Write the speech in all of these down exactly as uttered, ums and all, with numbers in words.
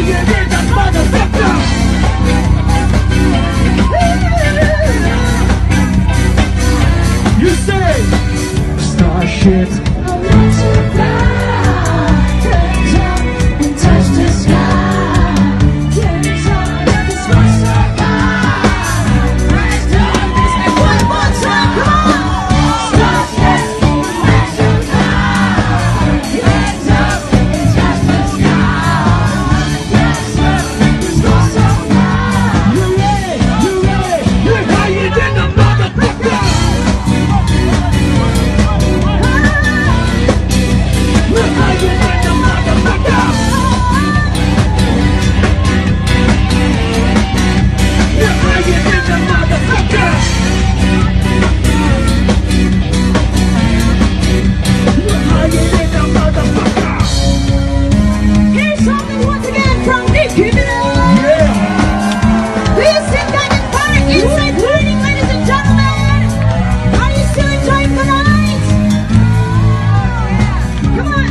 You say Starship. I want to fly, turn up and touch the sky. Can't talk about the sky so high. Rise up and one more time, come on. Starship, rise so high. Hands up and touch the sky. Yes, up, the sky so high. You ready? You ready? You're higher than the motherfucker. We're higher than the motherfucker. You're higher than the motherfucker. You're higher than the motherfucker. Here's something once again from Nick. Give it up. Yeah. Please sit down and party inside learning, ladies and gentlemen. Are you still enjoying the night? Come on.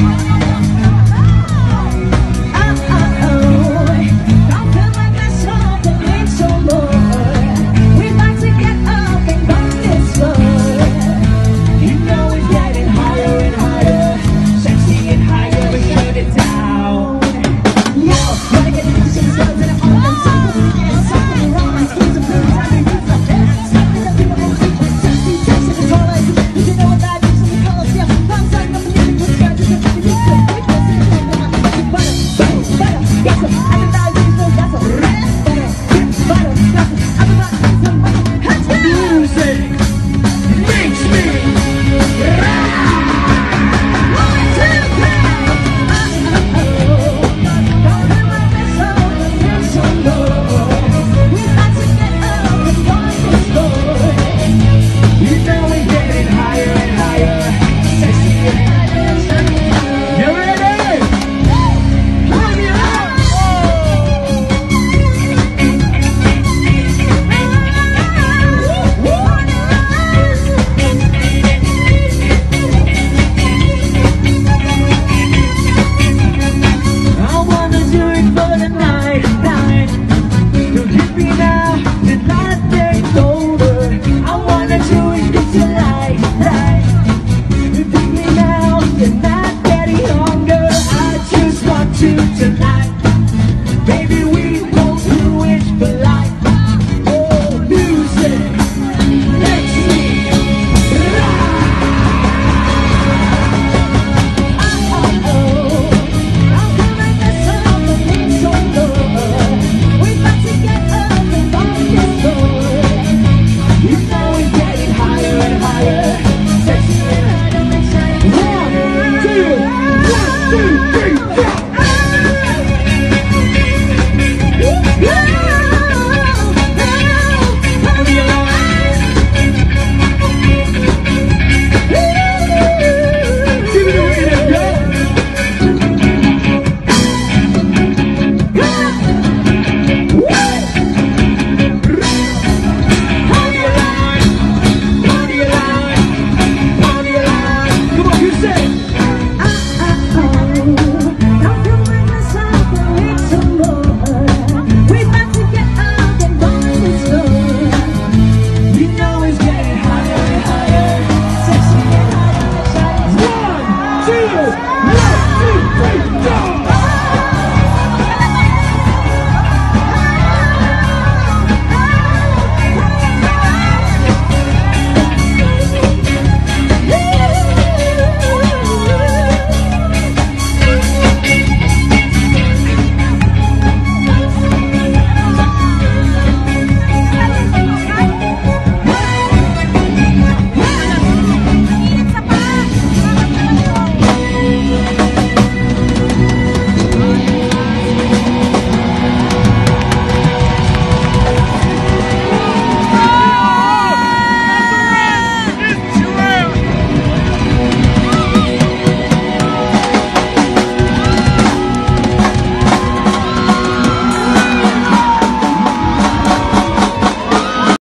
Oh, oh, oh. Don't feel like there's something in so more. We'd like to get up and go this floor. You know we're getting higher and higher, sexy and higher, we shut it down. Yo, wanna get into some slugs and all them something and something wrong. My skin's a blue, I can use the best. Something that people won't see, but sexy, sexy is all I do. If you know what that is, so we call us, yeah. Thumbs up, nothing you can put together, just a fucking good good. Quick, let's see, like the money, butter, boom, butter, got some, I can die, you know, got some, red, butter, good, butter, got some, I can buy some money, let's go! Music makes me One, two, three. Oh, oh, oh. Don't feel like there's something in so low. We'd like to get up and go this floor. You know we're getting higher and higher, sexy and higher, sexy and higher. You ready? Bring it on! I wanna do it for the night, night. Don't hit me now, the night takes over. I wanna do it till you like, like. You pick me now, you're not getting younger. I just want you tonight. Baby, we both do it for life. Oh, music makes me Oh, oh, oh. Don't feel like there's something in so low. We'd like to get up and go this floor. You know we're getting higher and higher, sexy and higher, exciting. One, two, one, two, three, four.